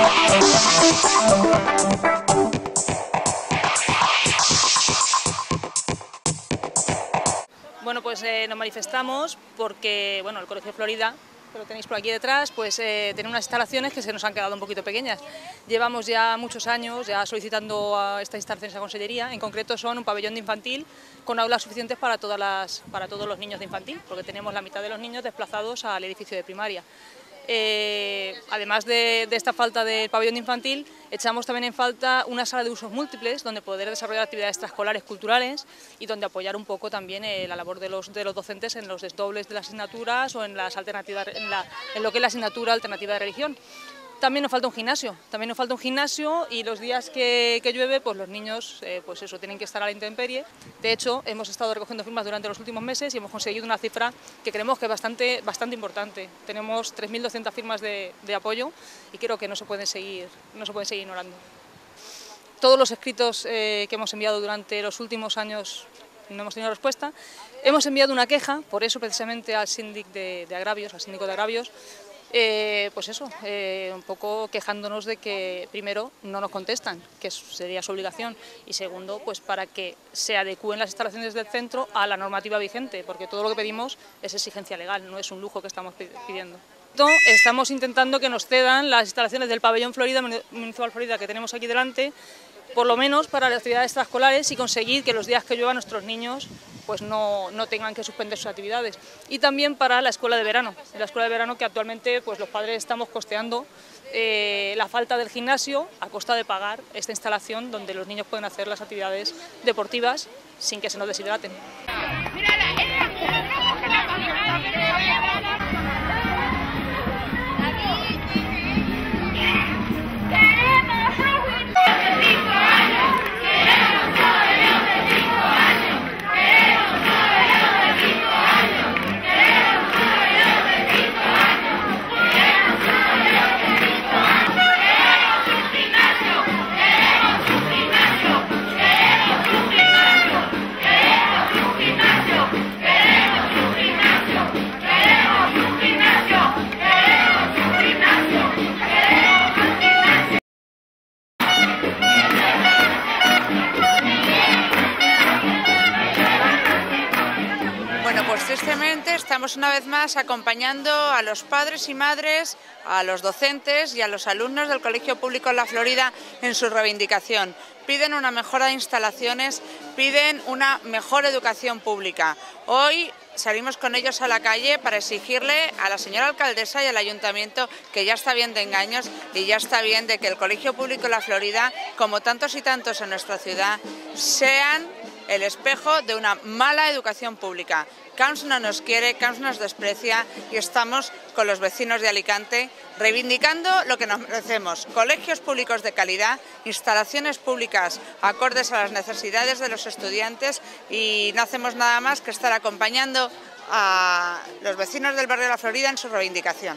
Bueno, pues nos manifestamos porque el Colegio Florida, que lo tenéis por aquí detrás, pues tiene unas instalaciones que se nos han quedado un poquito pequeñas. Llevamos ya muchos años solicitando a estas instalaciones a Consellería. En concreto son un pabellón de infantil con aulas suficientes para todos los niños de infantil, porque tenemos la mitad de los niños desplazados al edificio de primaria. Además de esta falta del pabellón de infantil, echamos también en falta una sala de usos múltiples donde poder desarrollar actividades extraescolares culturales y donde apoyar un poco también la labor de los docentes en los desdobles de las asignaturas o en las alternativas, en lo que es la asignatura alternativa de religión. También nos falta un gimnasio, y los días que llueve, pues los niños tienen que estar a la intemperie. De hecho, hemos estado recogiendo firmas durante los últimos meses y hemos conseguido una cifra que creemos que es bastante importante. Tenemos 3.200 firmas de apoyo y creo que no se pueden seguir ignorando. Todos los escritos que hemos enviado durante los últimos años no hemos tenido respuesta. Hemos enviado una queja, por eso precisamente al síndico de agravios, un poco quejándonos de que primero no nos contestan, que sería su obligación, y segundo, pues para que se adecúen las instalaciones del centro a la normativa vigente, porque todo lo que pedimos es exigencia legal, no es un lujo que estamos pidiendo. Estamos intentando que nos cedan las instalaciones del pabellón Municipal Florida que tenemos aquí delante, por lo menos para las actividades extraescolares, y conseguir que los días que llueva nuestros niños pues no tengan que suspender sus actividades. Y también para la escuela de verano, que actualmente pues los padres estamos costeando la falta del gimnasio a costa de pagar esta instalación donde los niños pueden hacer las actividades deportivas sin que se nos deshidraten. Tristemente estamos una vez más acompañando a los padres y madres, a los docentes y a los alumnos del Colegio Público La Florida en su reivindicación. Piden una mejora de instalaciones, piden una mejor educación pública. Hoy salimos con ellos a la calle para exigirle a la señora alcaldesa y al ayuntamiento que ya está bien de engaños y ya está bien de que el Colegio Público La Florida, como tantos y tantos en nuestra ciudad, sean el espejo de una mala educación pública. Camps no nos quiere, Camps nos desprecia y estamos con los vecinos de Alicante reivindicando lo que nos merecemos: colegios públicos de calidad, instalaciones públicas acordes a las necesidades de los estudiantes, y no hacemos nada más que estar acompañando a los vecinos del barrio de La Florida en su reivindicación.